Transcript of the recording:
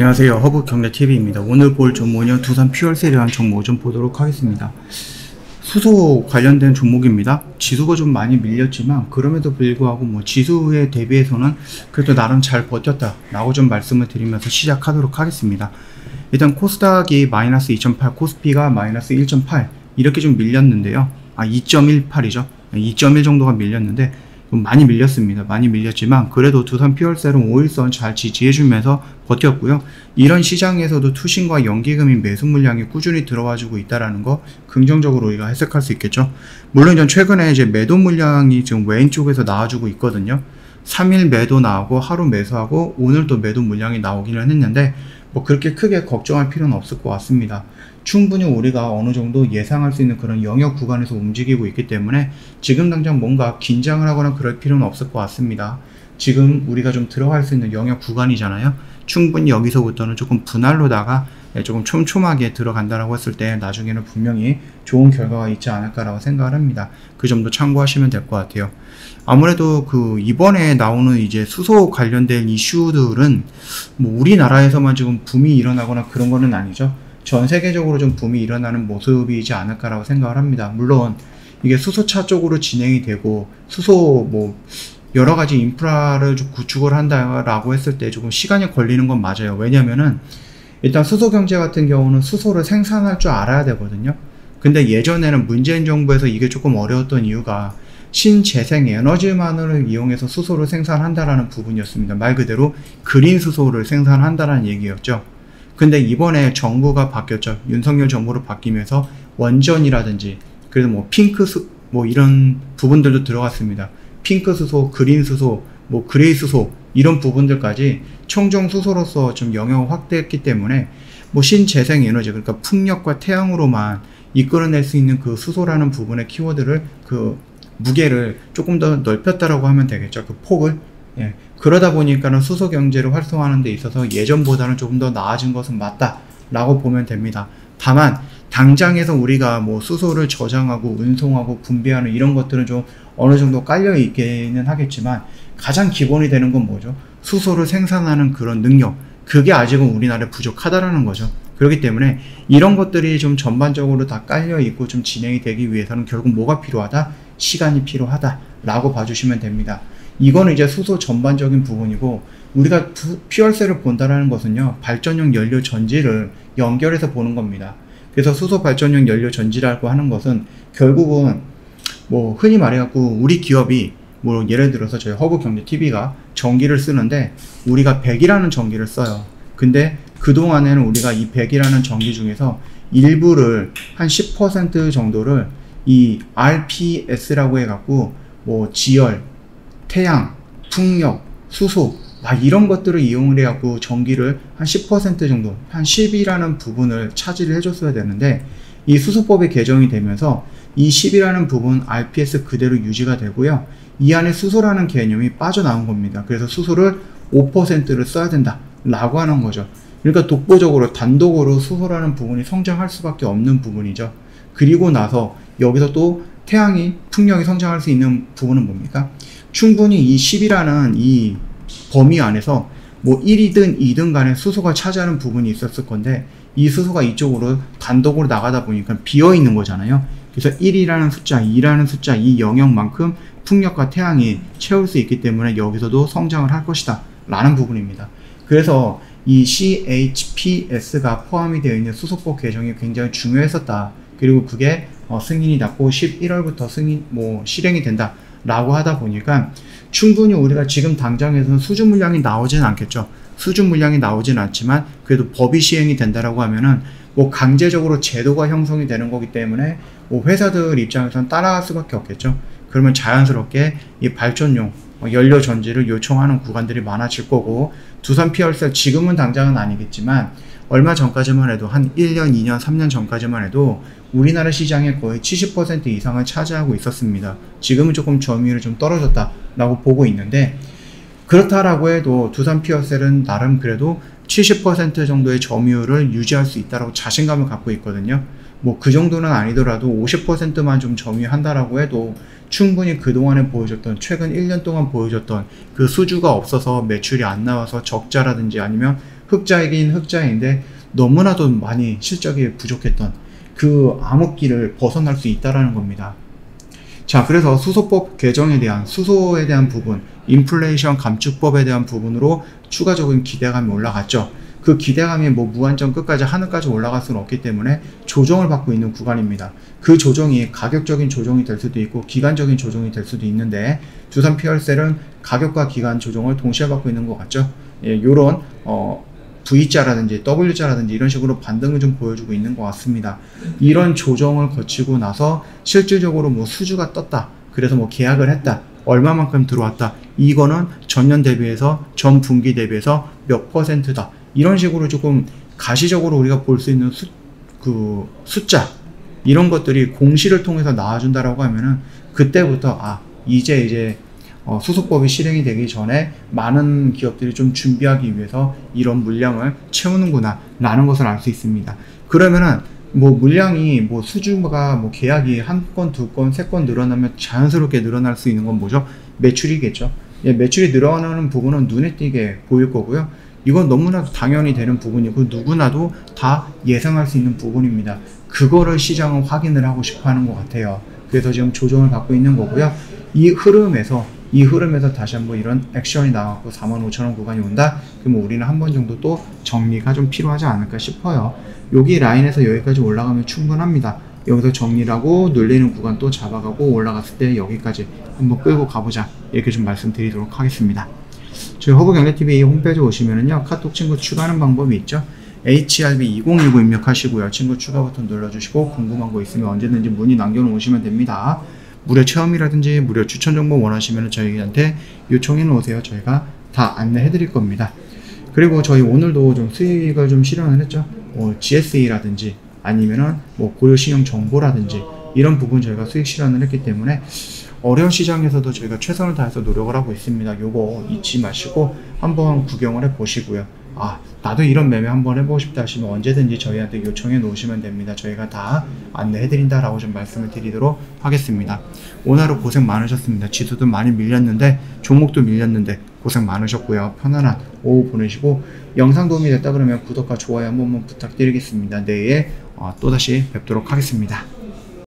안녕하세요. 허브경제TV입니다. 오늘 볼 종목은요, 두산 퓨얼셀이라는 종목 좀 보도록 하겠습니다. 수소 관련된 종목입니다. 지수가 좀 많이 밀렸지만 그럼에도 불구하고 지수에 대비해서는 그래도 나름 잘 버텼다 라고 좀 말씀을 드리면서 시작하도록 하겠습니다. 일단 코스닥이 마이너스 2.8, 코스피가 마이너스 1.8 이렇게 좀 밀렸는데요. 2.18이죠. 2.1 정도가 밀렸는데 많이 밀렸습니다. 많이 밀렸지만 그래도 두산 퓨얼셀은 5일선 잘 지지해주면서 버텼고요. 이런 시장에서도 투신과 연기금이 매수 물량이 꾸준히 들어와주고 있다라는 거 긍정적으로 우리가 해석할 수 있겠죠. 물론 전 최근에 이제 매도 물량이 지금 왼쪽에서 나와주고 있거든요. 3일 매도 나오고 하루 매수하고 오늘 또 매도 물량이 나오기는 했는데 그렇게 크게 걱정할 필요는 없을 것 같습니다. 충분히 우리가 어느 정도 예상할 수 있는 그런 영역 구간에서 움직이고 있기 때문에 지금 당장 뭔가 긴장을 하거나 그럴 필요는 없을 것 같습니다. 지금 우리가 좀 들어갈 수 있는 영역 구간이잖아요. 충분히 여기서부터는 조금 분할로다가 조금 촘촘하게 들어간다라고 했을 때 나중에는 분명히 좋은 결과가 있지 않을까라고 생각을 합니다. 그 점도 참고하시면 될 것 같아요. 아무래도 이번에 나오는 이제 수소 관련된 이슈들은 우리나라에서만 지금 붐이 일어나거나 그런 거는 아니죠. 전 세계적으로 좀 붐이 일어나는 모습이지 않을까라고 생각을 합니다. 물론 이게 수소차 쪽으로 진행이 되고 수소 여러 가지 인프라를 좀 구축을 한다라고 했을 때 조금 시간이 걸리는 건 맞아요. 왜냐면은 일단 수소 경제 같은 경우는 수소를 생산할 줄 알아야 되거든요. 근데 예전에는 문재인 정부에서 이게 조금 어려웠던 이유가 신재생 에너지만을 이용해서 수소를 생산한다라는 부분이었습니다. 말 그대로 그린 수소를 생산한다라는 얘기였죠. 근데 이번에 정부가 바뀌었죠. 윤석열 정부로 바뀌면서 원전이라든지 그래도 핑크 이런 부분들도 들어갔습니다. 핑크 수소, 그린 수소, 그레이 수소 이런 부분들까지 청정 수소로서 좀 영역을 확대했기 때문에 신재생 에너지 그러니까 풍력과 태양으로만 이끌어낼 수 있는 그 수소라는 부분의 키워드를 무게를 조금 더 넓혔다라고 하면 되겠죠. 그 폭을. 예. 그러다 보니까는 수소 경제를 활성화하는 데 있어서 예전보다는 조금 더 나아진 것은 맞다라고 보면 됩니다. 다만 당장에서 우리가 수소를 저장하고 운송하고 분배하는 이런 것들은 좀 어느 정도 깔려 있기는 하겠지만 가장 기본이 되는 건 뭐죠? 수소를 생산하는 그런 능력. 그게 아직은 우리나라에 부족하다라는 거죠. 그렇기 때문에 이런 것들이 좀 전반적으로 다 깔려 있고 좀 진행이 되기 위해서는 결국 뭐가 필요하다? 시간이 필요하다라고 봐주시면 됩니다. 이거는 이제 수소 전반적인 부분이고 우리가 퓨얼셀을 본다라는 것은요, 발전용 연료 전지를 연결해서 보는 겁니다. 그래서 수소 발전용 연료 전지라고 하는 것은 결국은 흔히 말해갖고 우리 기업이 예를 들어서 저희 허브경제TV가 전기를 쓰는데 우리가 100이라는 전기를 써요. 근데 그동안에는 우리가 이 100이라는 전기 중에서 일부를 한 10% 정도를 이 RPS라고 해갖고 지열, 태양, 풍력, 수소 이런 것들을 이용을 해갖고 전기를 한 10% 정도, 한 10이라는 부분을 차지를 해줬어야 되는데 이 수소법이 개정이 되면서 이 10이라는 부분 RPS 그대로 유지가 되고요. 이 안에 수소라는 개념이 빠져나온 겁니다. 그래서 수소를 5%를 써야 된다 라고 하는 거죠. 그러니까 독보적으로 단독으로 수소라는 부분이 성장할 수밖에 없는 부분이죠. 그리고 나서 여기서 또 태양이, 풍력이 성장할 수 있는 부분은 뭡니까? 충분히 이 10이라는 이 범위 안에서 1이든 2든 간에 수소가 차지하는 부분이 있었을 건데 이 수소가 이쪽으로 단독으로 나가다 보니까 비어 있는 거잖아요. 그래서 1이라는 숫자, 2라는 숫자, 이 영역만큼 풍력과 태양이 채울 수 있기 때문에 여기서도 성장을 할 것이다 라는 부분입니다. 그래서 이 CHPS가 포함이 되어 있는 수소법 개정이 굉장히 중요했었다. 그리고 그게 승인이 났고 11월부터 실행이 된다 라고 하다 보니까 충분히 우리가 지금 당장에서는 수주 물량이 나오진 않겠죠. 수주 물량이 나오진 않지만 그래도 법이 시행이 된다라고 하면은 강제적으로 제도가 형성이 되는 거기 때문에 회사들 입장에서는 따라갈 수밖에 없겠죠. 그러면 자연스럽게 이 발전용 연료 전지를 요청하는 구간들이 많아질 거고 두산 퓨얼셀 지금은 당장은 아니겠지만 얼마 전까지만 해도 한 1년, 2년, 3년 전까지만 해도 우리나라 시장의 거의 70% 이상을 차지하고 있었습니다. 지금은 조금 점유율이 좀 떨어졌다라고 보고 있는데 그렇다라고 해도 두산 퓨얼셀은 나름 그래도 70% 정도의 점유율을 유지할 수 있다라고 자신감을 갖고 있거든요. 그 정도는 아니더라도 50%만 좀 점유한다라고 해도 충분히 그동안에 보여줬던 최근 1년 동안 보여줬던 그 수주가 없어서 매출이 안 나와서 적자라든지 아니면 흑자이긴 흑자인데 너무나도 많이 실적이 부족했던 그 암흑기를 벗어날 수 있다라는 겁니다. 자, 그래서 수소법 개정에 대한 수소에 대한 부분, 인플레이션 감축법에 대한 부분으로 추가적인 기대감이 올라갔죠. 그 기대감이 뭐 무한정 끝까지 하늘까지 올라갈 수는 없기 때문에 조정을 받고 있는 구간입니다. 그 조정이 가격적인 조정이 될 수도 있고 기간적인 조정이 될 수도 있는데 두산 PR셀은 가격과 기간 조정을 동시에 받고 있는 것 같죠. 예, 요런 V자라든지 W자라든지 이런 식으로 반등을 좀 보여주고 있는 것 같습니다. 이런 조정을 거치고 나서 실질적으로 뭐 수주가 떴다, 그래서 뭐 계약을 했다, 얼마만큼 들어왔다, 이거는 전년 대비해서 전 분기 대비해서 몇 %다, 이런 식으로 조금 가시적으로 우리가 볼 수 있는 숫자, 이런 것들이 공시를 통해서 나와준다라고 하면은 그때부터 이제 수소법이 실행이 되기 전에 많은 기업들이 좀 준비하기 위해서 이런 물량을 채우는구나 라는 것을 알 수 있습니다. 그러면은 뭐 물량이 뭐 수주가 뭐 계약이 한 건, 두 건, 세 건 늘어나면 자연스럽게 늘어날 수 있는 건 뭐죠? 매출이겠죠. 예, 매출이 늘어나는 부분은 눈에 띄게 보일 거고요. 이건 너무나도 당연히 되는 부분이고 누구나도 다 예상할 수 있는 부분입니다. 그거를 시장은 확인을 하고 싶어 하는 것 같아요. 그래서 지금 조정을 받고 있는 거고요. 이 흐름에서 다시 한번 이런 액션이 나왔고 45,000원 구간이 온다? 그러면 우리는 한 번 정도 또 정리가 좀 필요하지 않을까 싶어요. 여기 라인에서 여기까지 올라가면 충분합니다. 여기서 정리를 하고 눌리는 구간 또 잡아가고 올라갔을 때 여기까지 한번 끌고 가보자, 이렇게 좀 말씀드리도록 하겠습니다. 저희 허브경제TV 홈페이지 오시면은요, 카톡 친구 추가하는 방법이 있죠. HRB2019 입력하시고요. 친구 추가 버튼 눌러주시고 궁금한 거 있으면 언제든지 문의 남겨놓으시면 됩니다. 무료 체험이라든지 무료 추천 정보 원하시면 저희한테 요청해 놓으세요. 저희가 다 안내해 드릴 겁니다. 그리고 저희 오늘도 좀 수익을 좀 실현을 했죠. GSE라든지 아니면은 뭐 고려신용 정보라든지 이런 부분 저희가 수익 실현을 했기 때문에 어려운 시장에서도 저희가 최선을 다해서 노력을 하고 있습니다. 요거 잊지 마시고 한번 구경을 해 보시고요. 나도 이런 매매 한번 해보고 싶다 하시면 언제든지 저희한테 요청해 놓으시면 됩니다. 저희가 다 안내해 드린다라고 좀 말씀을 드리도록 하겠습니다. 오늘 하루 고생 많으셨습니다. 지수도 많이 밀렸는데 종목도 밀렸는데 고생 많으셨고요. 편안한 오후 보내시고 영상 도움이 됐다 그러면 구독과 좋아요 한 번만 부탁드리겠습니다. 내일 또다시 뵙도록 하겠습니다.